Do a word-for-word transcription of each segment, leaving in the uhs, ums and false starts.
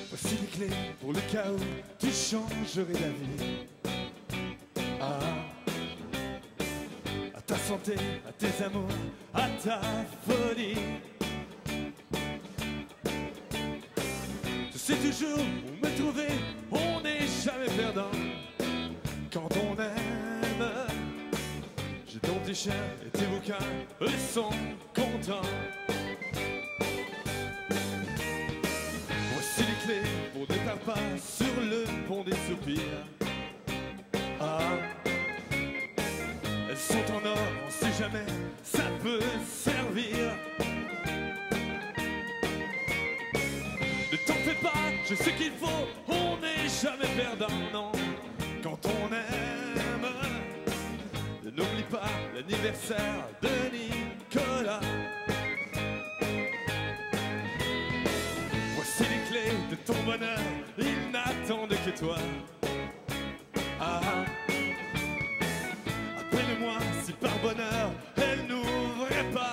Voici les clés pour le cas où tu changerais d'avis. Ah, à ta santé, à tes amours, à ta folie. Tu sais toujours où me trouver, on n'est jamais perdant. Quand on aime, j'ai donc tes chiens et tes bouquins, eux sont contents. Voici les clés pour ne perdre pas sur le pont des soupirs. Ah, elles sont en or, on sait jamais, ça peut servir. Ne t'en fais pas, je sais qu'il faut, on n'est jamais perdant, non. Quand on aime, n'oublie pas l'anniversaire de Nicolas. Voici les clés de ton bonheur, ils n'attendent que toi. Ah, appelle-moi si par bonheur elle n'ouvrait pas.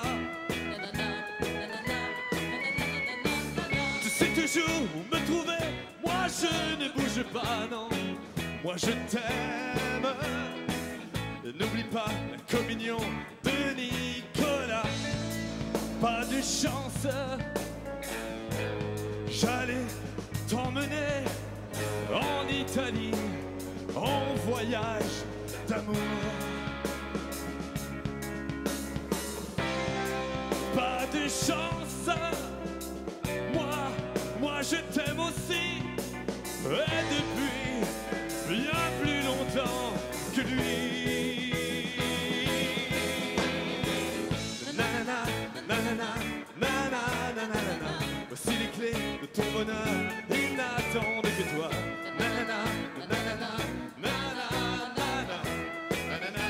Tu sais toujours où me trouver, moi je ne bouge pas, non. Moi je t'aime. N'oublie pas la communion de Nicolas. Pas de chance, j'allais t'emmener en Italie en voyage d'amour. Pas de chance, moi, moi je t'aime aussi. Et depuis bien plus longtemps que lui. Nanana, nanana, nanana, nanana. Voici les clés de ton bonheur, ils n'attendent que toi. Nanana, nanana, nanana, nanana,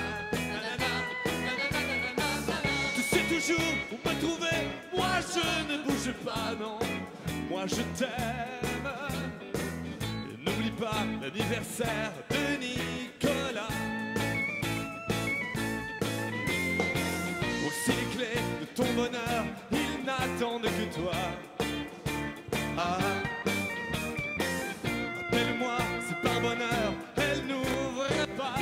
nanana. Tu sais toujours où me trouver, moi je ne bouge pas, non. Moi je t'aime. N'oublie pas l'anniversaire de Nicolas. Aussi les clés de ton bonheur, ils n'attendent que toi. Ah, appelle-moi si par bonheur elle n'ouvre pas.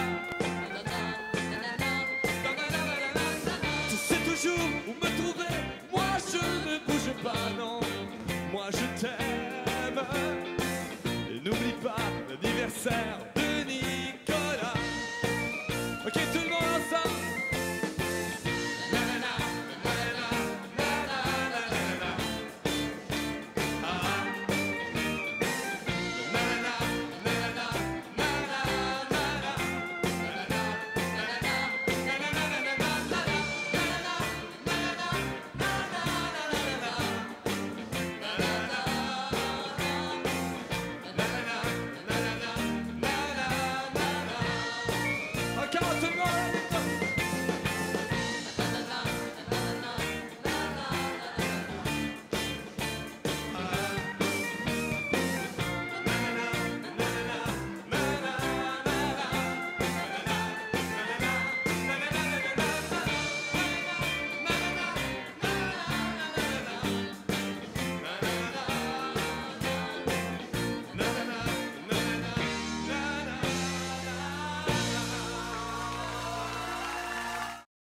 Tu sais toujours où me trouver, moi je ne bouge pas, non. Moi je t'aime. Et n'oublie pas l'anniversaire